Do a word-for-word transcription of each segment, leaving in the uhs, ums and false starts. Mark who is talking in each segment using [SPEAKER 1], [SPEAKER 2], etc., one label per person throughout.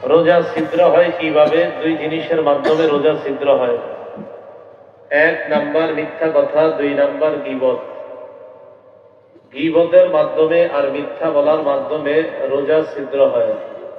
[SPEAKER 1] রোজা ছিদ্র হয় কিভাবে? দুই জিনিসের মাধ্যমে রোজা ছিদ্র হয়। এক নাম্বার মিথ্যা কথা, দুই নাম্বার গীবত। গীবতের মাধ্যমে আর মিথ্যা বলার মাধ্যমে রোজা ছিদ্র হয়।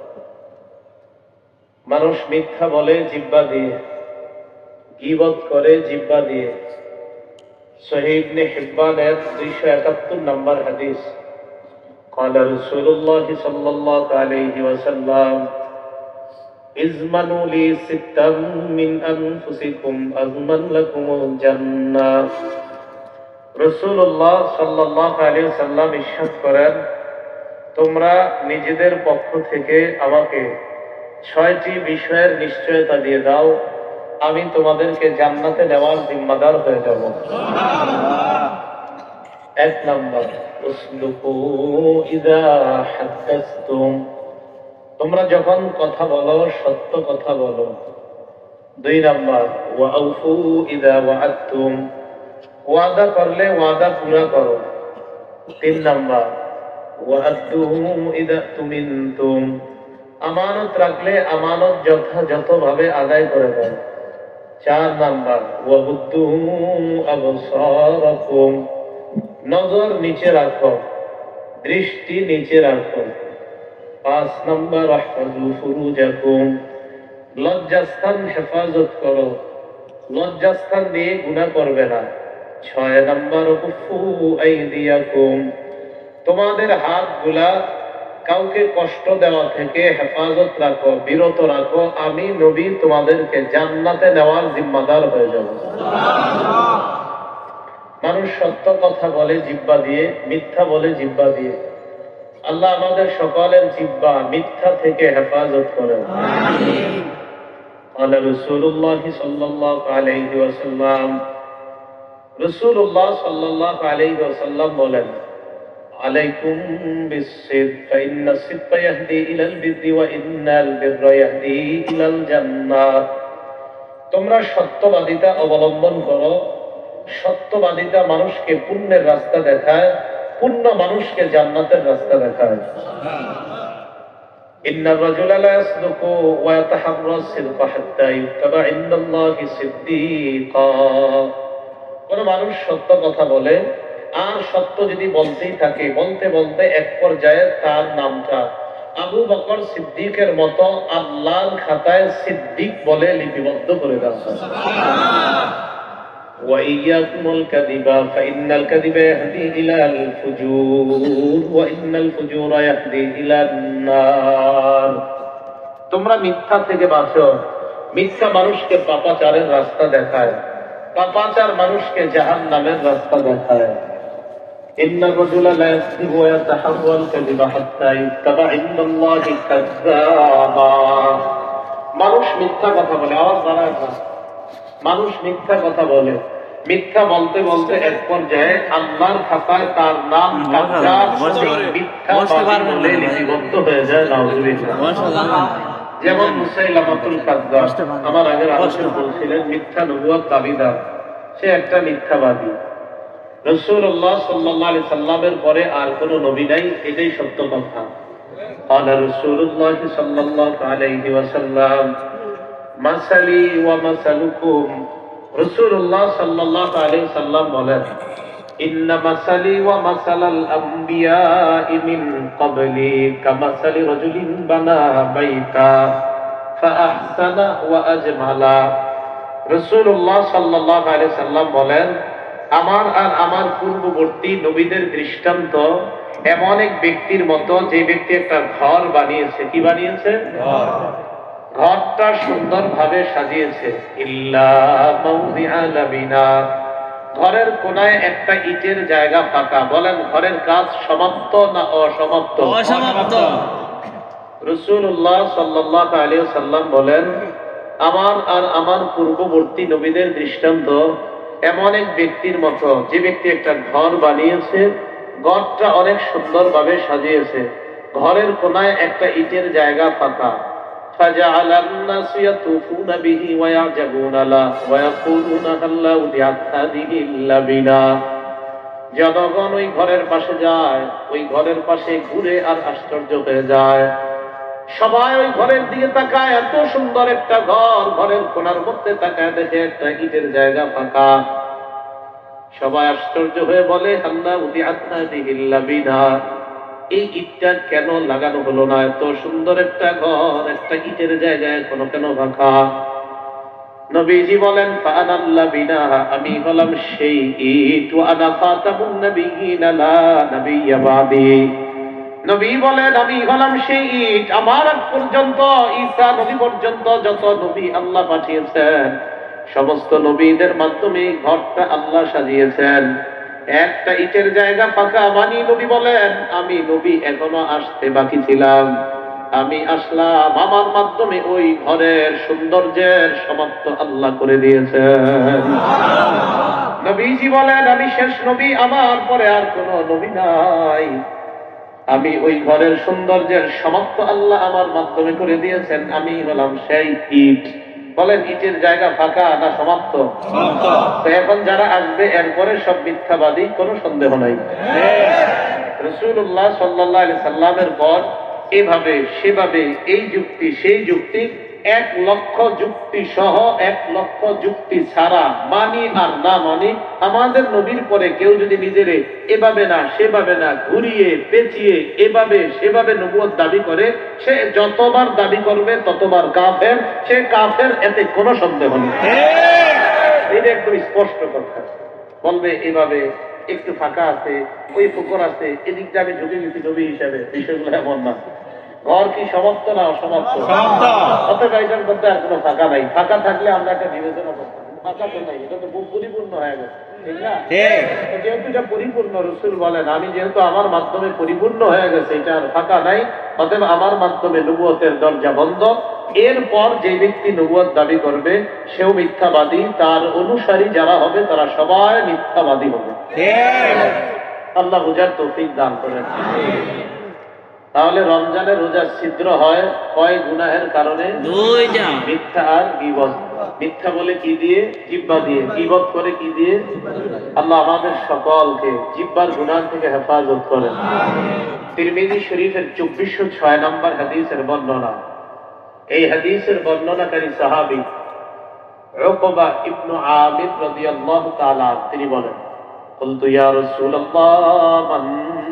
[SPEAKER 1] মানুষ মিথ্যা বলে জিহ্বা দিয়ে, গীবত করে জিহ্বা দিয়ে। সহিহ ইবনে হিব্বানের দুইশো একাত্তর নম্বর হাদিস, قال رسول الله صلى الله عليه وسلم اضمنوا لي ستا من انفسكم اضمن لكم الجنة। রাসূলুল্লাহ সাল্লাল্লাহু আলাইহি ওয়াসাল্লাম ইরশাদ করেন, তোমরা নিজেদের পক্ষ থেকে আমাকে ছয়টি বিষয়ের নিশ্চয়তা দিয়ে দাও, আমি তোমাদেরকে জান্নাতে নেওয়ার জিম্মাদার হয়ে যাব। এক নাম্বার, উসলুকু ইযা হাদাসতুম, তোমরা যখন কথা বলো সত্য কথা বলো। দুই নাম্বার, ওয়াউফু ইযা ওয়াআদতুম, ওয়াদা করলে ওয়াদা পুরা করো। তিন নাম্বার, ওয়াআদু ইযা তুমিনতুম, আমানত রাখলে আমানত যথাযথভাবে আদায় করে দাও। চার নাম্বার, ওয়াগুদ্দু আবসারাকুম, নজর নিচে রাখো, দৃষ্টি নিচে রাখো। পাঁচ নাম্বার, আহফাজু ফুরুজাকুম, লজ্জাস্থান হেফাজত করো, লজ্জাস্থান দিয়ে গুনাহ করবে না। ছয় নাম্বার, কুফু আইদিয়াকুম, তোমাদের হাতগুলা কাউকে কষ্ট দেওয়া থেকে হেফাজত রাখো, বিরত রাখো, আমি নবী তোমাদেরকে জান্নাতে নেওয়ার জিম্মাদার হয়ে যাব। মানুষ সত্য কথা বলে জিহ্বা দিয়ে, মিথ্যা বলে জিহ্বা দিয়ে। আল্লাহ আমাদের সকলের জিহ্বা মিথ্যা থেকে হেফাজত করেন। قال رسول الله صلى الله عليه وسلم, রাসূলুল্লাহ সাল্লাল্লাহু আলাইহি ওয়াসাল্লাম বলেন, আলাইকুম বিস-সিদক ফাইন্নাস সিদকা ইয়াহদি ইলাল বিররি ওয়া ইন্নাল বিররা ইয়াহদি ইলাল জান্নাহ, তোমরা সত্যবাদিতা অবলম্বন করো। সত্যবাদিতা মানুষকে পুণ্যের রাস্তা দেখায়, পুণ্য মানুষকে জান্নাতের রাস্তা দেখায়। ইন্নার রাজুলা লা ইয়াসদুকু ওয়া ইয়াতাহাররা সিদকা হাত্তা ইউকতাবা ইনদাল্লাহি সিদ্দীকা, কোন মানুষ সত্য কথা বলে আর সত্য যদি বলতেই থাকে, বলতে বলতে এক পর্যায়ে তার নামটা আবু বকর সিদ্দিকের মতো আল্লাহর খাতায় সিদ্দিক বলে লিপিবদ্ধ করে দেওয়া হয়। وَإِيَّاكُمُ الْكَذِبَ فَإِنَّ الْكَذِبَ يَهْدِي إِلَى الْفُجُورِ وَإِنَّ الْفُجُورَ يَهْدِي إِلَى النَّارِ, তোমরা মিথ্যা থেকে বাঁচো। মিথ্যা মানুষকে পাপাচারের রাস্তা দেখায়, পাপাচার মানুষকে জাহান্নামের রাস্তা দেখায়। ইন্নার রাজুলা লা ইয়াসদিবু ওয়া ইয়াতাহাওয়াল কাযিবা হাত্তা ইউকতাবা ইনদাল্লাহি কাযযাবা, মানুষ মিথ্যা কথা বলে, আওয়াজ বাড়ায় না, মানুষ মিথ্যা কথা বলে, মিথ্যা বলতে বলতে এক পর্যায়ে আল্লাহর খাতায় তার নাম মিথ্যাবাদী বলে লিপিবদ্ধ হয়ে যায়। নাউযুবিল্লাহ। যেমন মুসাইলামাতুল কাযযাব, আমার আগের আলোচনা বলছিলেন, মিথ্যা নবুয়ত দাবিদার, সে একটা মিথ্যাবাদী। রাসূলুল্লাহ সাল্লাল্লাহু আলাইহি সাল্লামের পরে আর কোন নবী নাই, এটাই সত্য কথা। قال رسول الله صلى الله عليه وسلم মাসালি ওয়া মাসালুকুম, রাসূলুল্লাহ সাল্লাল্লাহু আলাইহি সাল্লাম বলেন, ইন্না মাসালি ওয়া মাসালাল আমবিয়াই মিন ক্বাবলি কামাসালি রাজুলিন বানা বাইতা ফাআহসানা ওয়া আজমালা। রাসূলুল্লাহ সাল্লাল্লাহু আলাইহি সাল্লাম বলেন, আমার আর আমার পূর্ববর্তী নবীদের দৃষ্টান্ত এমন এক ব্যক্তির মতো, যে ব্যক্তি একটা ঘর বানিয়েছে। কি বানিয়েছে? ঘর। ঘরটা সুন্দরভাবে সাজিয়েছে। ইল্লা মাউদিআ লাবিনা, ঘরের কোনায় একটা ইটের জায়গা ফাঁকা। বলেন, ঘরের কাজ সমাপ্ত না অসমাপ্ত? অসমাপ্ত। রাসূলুল্লাহ সাল্লাল্লাহু আলাইহি ওয়াসাল্লাম বলেন, আমার আর আমার পূর্ববর্তী নবীদের দৃষ্টান্ত এমন এক ব্যক্তির মতো, যে ব্যক্তি একটা ঘর বানিয়েছে, ঘরটা অনেক সুন্দরভাবে সাজিয়েছে, ঘরের কোনায় একটা ইটের জায়গা ফাঁকা। فجعل الناس يطوفون به ويعجبون له ويقولون هل وضعت هذه اللبنة, জনগণ ওই ঘরের পাশে যায়, ওই ঘরের পাশে ঘুরে আর আশ্চর্য হয়ে যায়। সবাই ওই ঘরের দিকে তাকায়, এত সুন্দর একটা ঘর, ঘরের কোণার মধ্যে তাকায় দেখে একটা ইটের জায়গা ফাঁকা। সবাই আশ্চর্য হয়ে বলে, আল্লাহ উদিআত হাযিহি লাবিনা, এই ইটটা কেন লাগানো হলো না? এত সুন্দর একটা ঘর, একটা ইটের জায়গায় এখনো কেন ফাঁকা? নবীজি বলেন, ফাআনাল লাবিনা, আমি হলাম সেই ইট, ওয়া আনা খাতামুন নাবিয়্যিনা লা নাবিয়্যা বাদি। নবী বলেন, আমি হলাম সেই ইট, আমার আগ পর্যন্ত, ঈসা নবী পর্যন্ত যত নবী আল্লাহ পাঠিয়েছেন, সমস্ত নবীদের মাধ্যমে ঘরটা আল্লাহ সাজিয়েছেন। একটা ইটের জায়গা ফাঁকা মানি নবী বলেন, আমি নবী এখনো আসতে বাকি ছিলাম, আমি আসলাম, আমার মাধ্যমে ওই ঘরের সৌন্দর্যের সমাপ্ত আল্লাহ করে দিয়েছেন। নবীজি বলেন, আমি শেষ নবী, আমার পরে আর কোন নবী নাই, আমি ওই ঘরের সৌন্দর্যের সমাপ্ত আল্লাহ আমার মাধ্যমে করে দিয়েছেন, আমি হলাম সেই ইট। বলেন, ইটের জায়গা ফাঁকা না সমাপ্ত? তো এখন যারা আসবে এরপরে সব মিথ্যাবাদী, কোনো সন্দেহ নাই। রাসূলুল্লাহ সাল্লাল্লাহু আলাইহি সাল্লামের পর এভাবে সেভাবে এই যুক্তি সেই যুক্তি, এক লক্ষ যুক্তি সহ এক লক্ষ যুক্তি ছাড়া, মানি আর না মানি, আমাদের নবীর পরে কেউ যদি নিজের এভাবে না সেভাবে না ঘুরিয়ে পেঁচিয়ে এভাবে সেভাবে নবুয়ত দাবি করে, সে যতবার দাবি করবে ততবার কাফের, সে কাফের, এতে কোনো সন্দেহ নেই। এটা একদম স্পষ্ট কথা। বলবে এভাবে একটু ফাঁকা আছে, ওই পুকুর আছে, এদিকটা আমি ঢুকে গেছি নবী হিসাবে, বিষয়গুলো এমন না। ঘর কি সমাপ্ত না অসমাপ্ত? অতএব এটার মধ্যে আর কোনো ফাঁকা নাই। ফাঁকা থাকলে আমরা একটা বিবেচনা করতাম, ফাঁকা তো নাই, এটা তো পরিপূর্ণ হয়ে গেছে, ঠিক না? যেহেতু এটা পরিপূর্ণ, রাসূল বলেন, আমি যেহেতু আমার মাধ্যমে পরিপূর্ণ হয়ে গেছে, এটা আর ফাঁকা নাই, অতএব আমার মাধ্যমে নবুয়তের দরজা বন্ধ। এরপর যে ব্যক্তি নবুয়ত দাবি করবে সেও মিথ্যাবাদী, তার অনুসারী যারা হবে তারা সবাই মিথ্যাবাদী হবে। আল্লাহ বুঝার তৌফিক দান করেন। তাহলে রমজানে রোজা ছিদ্র হয় কয় গুনাহের কারণে? দুইটা, মিথ্যা আর গীবত। মিথ্যা বলে কি দিয়ে? জিহ্বা দিয়ে। গীবত করে কি দিয়ে? আল্লাহ আমাদের সকলকে জিহ্বার গুনাহ থেকে হেফাজত করেন। তিরমিজি শরীফের চব্বিশশো ছয় নম্বর হাদিসের বর্ণনা। এই হাদিসের বর্ণনাকারী সাহাবী উকবা ইবনে আমির রাদিয়াল্লাহু তাআলা, তিনি বলেন, কুলতু ইয়া রাসূলুল্লাহ মান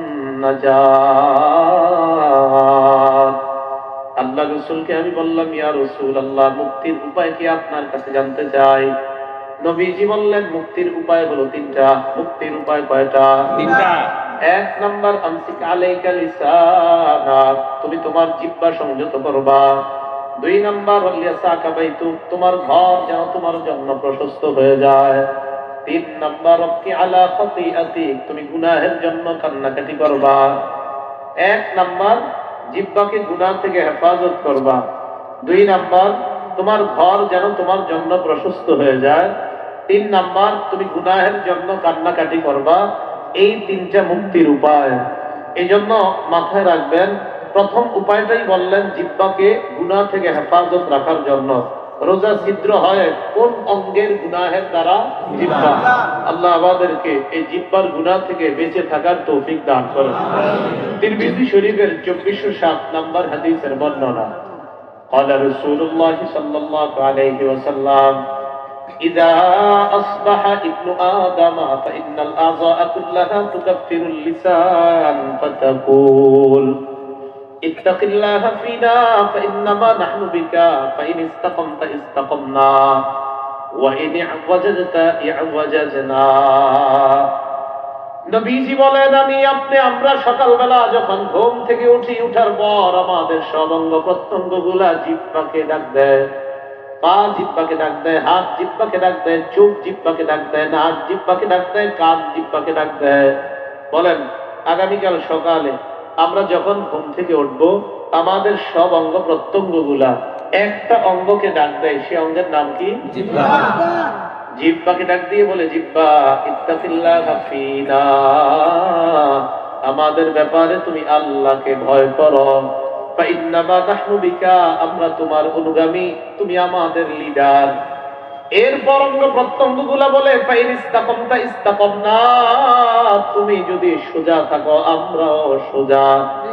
[SPEAKER 1] নাজাত। আল্লাহ রাসূলকে আমি বললাম, ইয়া রাসূলুল্লাহ, মুক্তির উপায় কি আপনার কাছে জানতে চাই। নবীজি বললেন, মুক্তির উপায় হলো তিনটা। মুক্তির উপায় কয়টা? তিনটা। এক নাম্বার, আমসিক আলাইকা লিসানাক, তুমি তোমার জিহ্বা সংযত করবা। দুই নাম্বার, ওয়ালিয়াসাকা বাইতুক, তোমার ঘর যেন তোমার জন্য প্রশস্ত হয়ে যায়। তিন নাম্বার, রব্বি আলা খাতিআতিক, তুমি গুনাহের জন্য কান্নাকাটি করবা। এক নাম্বার, জিহ্বাকে গুনাহ থেকে হেফাজত করবা। দুই নাম্বার, তোমার ঘর যেন তোমার জন্য প্রশস্ত হয়ে যায়। তিন নাম্বার, তুমি গুনাহের জন্য কান্নাকাটি করবা। এই তিনটা মুক্তির উপায়। এই জন্য মাথায় রাখবেন, প্রথম উপায়টাই বললেন জিহ্বাকে গুনাহ থেকে হেফাজত রাখার জন্য। রোজা ছিদ্র হয় কোন অঙ্গের গুনাহের দ্বারা? জিহ্বা। আল্লাহ আমাদেরকে এই জিহ্বার গুনাহ থেকে বেঁচে থাকার তৌফিক দান করেন। তিরমিজি শরীফের চব্বিশশো সাত নম্বর হাদিসের বর্ণনা। قال رسول الله صلى الله عليه وسلم إذا أصبح ابن آدم فإن الأعضاء كلها تكفر اللسان فتقول اتق الله فينا فإنما نحن بك فإن استقمت استقمنا وإن اعوججت اعوججنا। নবীজি বলেন, আমি আপনি আমরা সকালবেলা যখন ঘুম থেকে উঠি, উঠার পর আমাদের সব অঙ্গ প্রত্যঙ্গ গুলা জিহ্বাকে ডাক দেয়। পা জিহ্বাকে ডাক দেয়, হাত জিহ্বাকে ডাক দেয়, চোখ জিহ্বাকে ডাক দেয়, নাক জিহ্বাকে ডাক দেয়, কান জিহ্বাকে ডাক দেয়। বলেন, আগামীকাল সকালে আমরা যখন ঘুম থেকে উঠবো, আমাদের সব অঙ্গ প্রত্যঙ্গ গুলা একটা অঙ্গকে ডাক দেয়। সে অঙ্গের নাম কি? জিহ্বা। জিহ্বাকে ডাক দিয়ে বলে, জিহ্বা ইত্তাকিল্লাহ ফীনা, আমাদের ব্যাপারে তুমি আল্লাহকে ভয় করো। ফাইন্নামা নাহনু বিকা, আমরা তোমার অনুগামী, তুমি আমাদের লিডার। এরপর অঙ্গ প্রত্যঙ্গ গুলা বলে, ফাইন ইস্তাকামতা ইস্তাকামনা, তুমি যদি সোজা থাকো আমরাও সোজা।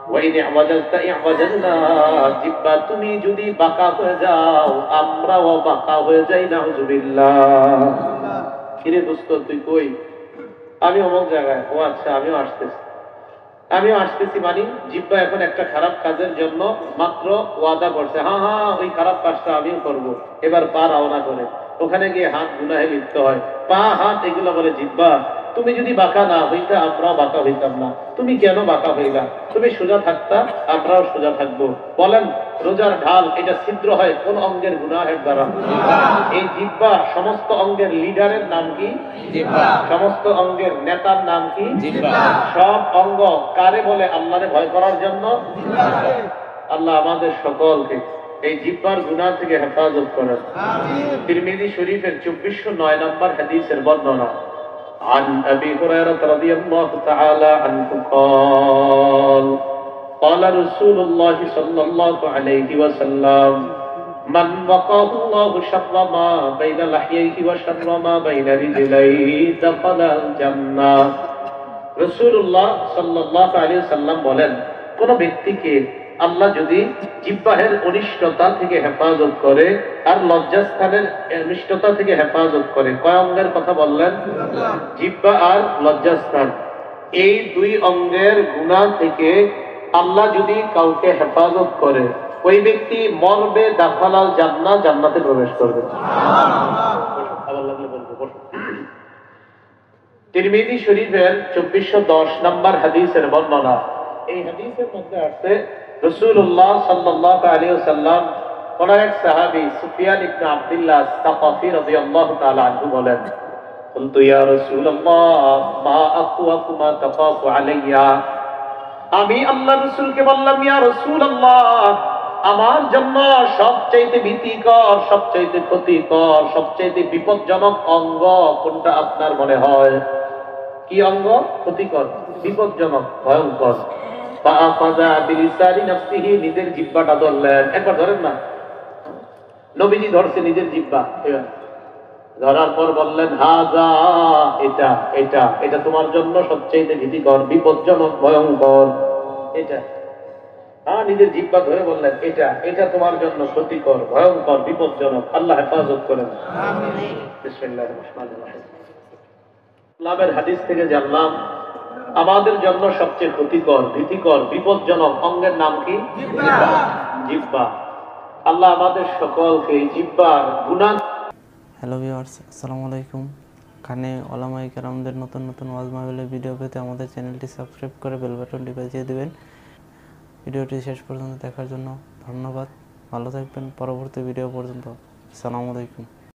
[SPEAKER 1] ওয়াইন আওয়াজাজতা আওয়াজাজনা, জিহ্বা তুমি যদি বাঁকা হয়ে যাও আমরাও বাঁকা হয়ে যাই, নাউজুবিল্লাহ। কিরে দোস্ত তুই কই? আমি অমুক জায়গায়। ও আচ্ছা, আমিও আসতেছি। আমিও আসতেছি মানে জিহ্বা এখন একটা খারাপ কাজের জন্য মাত্র ওয়াদা করছে, হ্যাঁ হ্যাঁ ওই খারাপ কাজটা আমিও করব। এবার পা রওনা করে ওখানে গিয়ে হাত গুনাহে লিপ্ত হয়। পা হাত এগুলো বলে, জিহ্বা তুমি যদি বাঁকা না হইতা আমরাও বাঁকা হইতাম না। তুমি কেন বাঁকা হইলা? তুমি সোজা থাকতা, আমরাও সোজা থাকবো। বলেন রোজার ঢাল এটা ছিদ্র হয় কোন অঙ্গের গুনাহের দ্বারা? এই জিহ্বা সমস্ত অঙ্গের লিডারের নাম কি? জিহ্বা। সমস্ত অঙ্গের নেতার নাম কি? জিহ্বা। সব অঙ্গ কারে বলে? আল্লাহরে ভয় করার জন্য। আল্লাহ আমাদের সকলকে এই জিহ্বার গুনাহ থেকে হেফাজত করেন। আমিন। তিরমিজি শরীফের চব্বিশশো নয় নম্বর হাদিসের বর্ণনা, عن أبي هريرة رضي الله تعالى عنه قال قال رسول الله صلى الله عليه وسلم من وقاه الله شر ما بين لحييه وشر ما بين رجليه دخل الجنة। রাসূলুল্লাহ সাল্লাল্লাহু আলাইহি ওয়াসাল্লাম বলেন, কোন ব্যক্তিকে আল্লাহ যদি জিহ্বাহের অনিষ্টতা থেকে হেফাজত করে আর লজ্জাস্থানের অনিষ্টতা থেকে হেফাজত করে, কয় অঙ্গের কথা বললেন? জিহ্বা আর লজ্জাস্থান। এই দুই অঙ্গের গুনাহ থেকে আল্লাহ যদি কাউকে হেফাজত করে, ওই ব্যক্তি মরবে, দাখালাল জান্নাহ, জান্নাতে প্রবেশ করবে। ভালো লাগলে বলবো। তিরমিজি শরীফের চব্বিশশো দশ নম্বর হাদিসের বর্ণনা। এই হাদিসের মধ্যে আছে রাসূলুল্লাহ সাল্লাল্লাহু আলাইহি ওয়াসাল্লাম ওনার এক সাহাবী সুফিয়ান ইবনে আব্দুল্লাহ সাকাফি রাদিয়াল্লাহু তাআলা আনহু বলেন, কুনতু ইয়া রাসূলুল্লাহ মা আখওয়াফু মা তাখাফু আলাইয়া। আমি আল্লাহর রাসূলকে বললাম, ইয়া রাসূলুল্লাহ আমার জন্য সবচাইতে ভীতিকর, সবচাইতে ক্ষতিকর, সবচাইতে বিপজ্জনক অঙ্গ কোনটা আপনার মনে হয়? কি অঙ্গ? ক্ষতিকর, বিপজ্জনক, ভয়ঙ্কর। নিজের জিহ্বাটা ধরলেন। একবার ধরেন না, নবীজি ধরছে নিজের জিহ্বা। ধরার পর বললেন, হাজা, এটা এটা এটা তোমার জন্য সবচেয়ে ভীতিকর, বিপজ্জনক, ভয়ঙ্কর। এটা হ্যাঁ, নিজের জিহ্বা ধরে বললেন, এটা এটা তোমার জন্য ক্ষতিকর, ভয়ঙ্কর, বিপজ্জনক। আল্লাহ হেফাজত করেন। আমিন। বিসমিল্লাহির রহমানির রহিম। ইসলামের হাদিস থেকে জানলাম আমাদের জন্য সবচেয়ে ক্ষতিকর, ভীতিকর, বিপজ্জনক অঙ্গের নাম কি? জিহ্বা। আল্লাহ আমাদের সকলকে এই জিহ্বার গুনাহ।
[SPEAKER 2] হ্যালো ভিউয়ার্স, আসসালামু আলাইকুম। খানে ওলামায়ে কেরামদের নতুন নতুন ওয়াজ মাহফিলের ভিডিও পেতে আমাদের চ্যানেলটি সাবস্ক্রাইব করে বেল বাটনটি বাজিয়ে দেবেন। ভিডিওটি শেষ পর্যন্ত দেখার জন্য ধন্যবাদ। ভালো থাকবেন পরবর্তী ভিডিও পর্যন্ত। আসসালামু আলাইকুম।